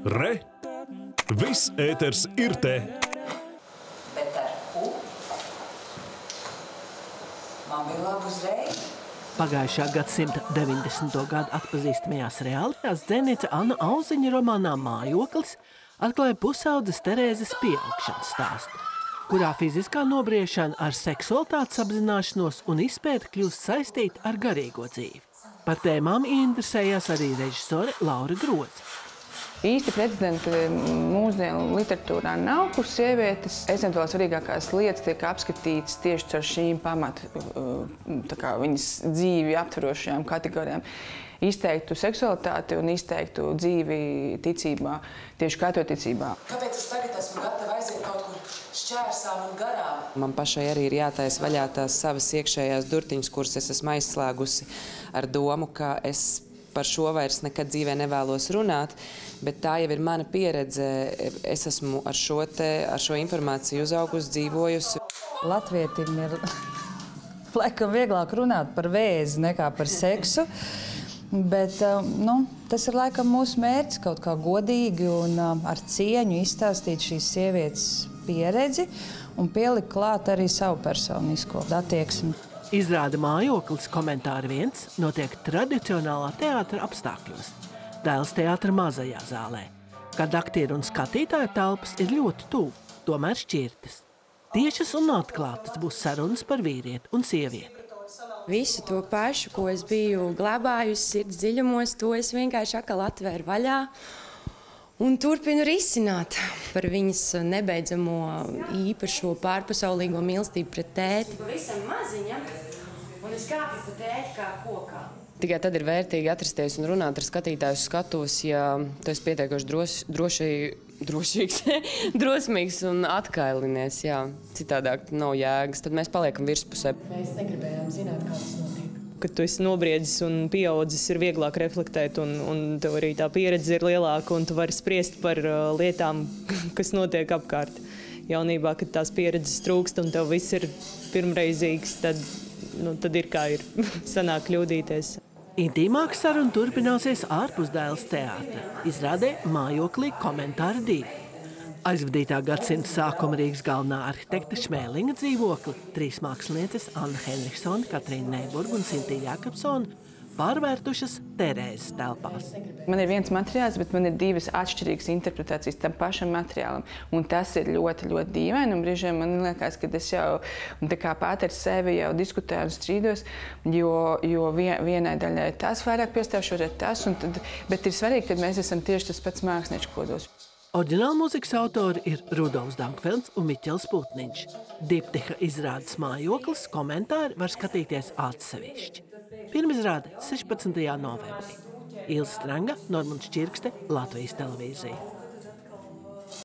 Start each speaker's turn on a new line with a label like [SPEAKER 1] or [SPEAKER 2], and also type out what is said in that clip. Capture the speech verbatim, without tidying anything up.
[SPEAKER 1] Re! Viss ēters ir te!
[SPEAKER 2] Bet ar ku? Man bija labi uzreiz.
[SPEAKER 3] Pagājušā gadsimta deviņdesmito gadu atpazīstamajās realitātes dzēniece Anna Auziņa romānā Mājoklis atklāja pusaudzes Terēzes pieaugšanas stāstu, kurā fiziskā nobriešana ar seksualitātes apzināšanos un izpēti kļūst saistīta ar garīgo dzīvi. Par tēmām ieinteresējās arī režisore Laura Groza.
[SPEAKER 4] Īsti precedenti mūsdienu literatūrā nav, kur sievietes esentuāli svarīgākās lietas tiek apskatītas tieši caur šīm pamatu, tā kā viņas dzīvi aptverošajām kategorijām. Izteiktu seksualitāti un izteiktu dzīvi ticībā, tieši katoticībā.
[SPEAKER 2] Kāpēc es tagad esmu gatava aiziet kaut kur šķērsām un garām?
[SPEAKER 5] Man pašai arī ir jātais vaļā tās savas iekšējās durtiņas, kuras es esmu aizslēgusi ar domu, ka es par šo vairs nekad dzīvē nevēlos runāt, bet tā jau ir mana pieredze. Es esmu ar šo, te, ar šo informāciju uzaugusi, dzīvojusi.
[SPEAKER 6] Latvietim ir laikam vieglāk runāt par vēzi nekā par seksu, bet nu, tas ir laikam mūsu mērķis kaut kā godīgi un ar cieņu izstāstīt šīs sievietes pieredzi un pielikt klāt arī savu personisko attieksmi.
[SPEAKER 3] Izrāda Mājoklis komentāri viens notiek tradicionālā teātra apstākļos, Dēls teātra mazajā zālē, kad aktieru un skatītāju telpas ir ļoti tuvu, tomēr šķirtas. Tiešas un atklātas būs sarunas par vīrieti un sievieti.
[SPEAKER 7] Visu to pašu, ko es biju glabājusi sirds dziļumos, to es vienkārši atkal atvēru vaļā un turpinu risināt par viņas nebeidzamo īpašo pārpasaulīgo mīlestību pret tēti. Pavisam maziņa, un es kāpu pa tēti kā kokā.
[SPEAKER 8] Tikai tad ir vērtīgi atrasties un runāt ar skatītāju skatos, ja tu esi pietiekoši dros, droši, drošīgs, drosmīgs un atkailinies. Jā. Citādāk nav jēgas, tad mēs paliekam virspusē.
[SPEAKER 9] Mēs negribējām zināt, kā tas notiek.
[SPEAKER 10] Kad tu esi nobriedzis un pieaudzis, ir vieglāk reflektēt, un, un tev arī tā pieredze ir lielāka, un tu vari spriest par uh, lietām, kas notiek apkārt. Jaunībā, kad tās pieredzes trūkst un tev viss ir pirmreizīgs, tad, nu, tad ir kā ir sanāk kļūdīties.
[SPEAKER 3] Intīmāka saruna turpināsies ārpus Dēls teātra. Izrādē Mājoklī komentāri divi. Aizvadītā gadsimta sākuma Rīgas galvenā arhitekta Šmēlinga dzīvokli trīs mākslinieces Anna Henriksone, Katrīna Neiburga un Sintīna Jākapsone pārvērtušas Terēzes telpās.
[SPEAKER 4] Man ir viens materiāls, bet man ir divas atšķirīgas interpretācijas tam pašam materiālam. Un tas ir ļoti, ļoti dīvaini. Un brīžiem man liekas, ka es jau tā kā pati ar sevi jau diskutēju un strīdos, jo, jo vien, vienai daļai tas vairāk piestāv, šoreiz tas. Un tad, bet ir svarīgi, ka mēs esam tieši tas pats mākslinieču kodols.
[SPEAKER 3] Oriģināla mūzikas autori ir Rudolfs Dankfelds un Miķels Putniņš. Diptiha izrādes Mājoklis komentāri var skatīties atsevišķi. Pirmizrāde sešpadsmitajā novembrī. Ilze Stranga, Normunds Čirkste, Latvijas televīzija.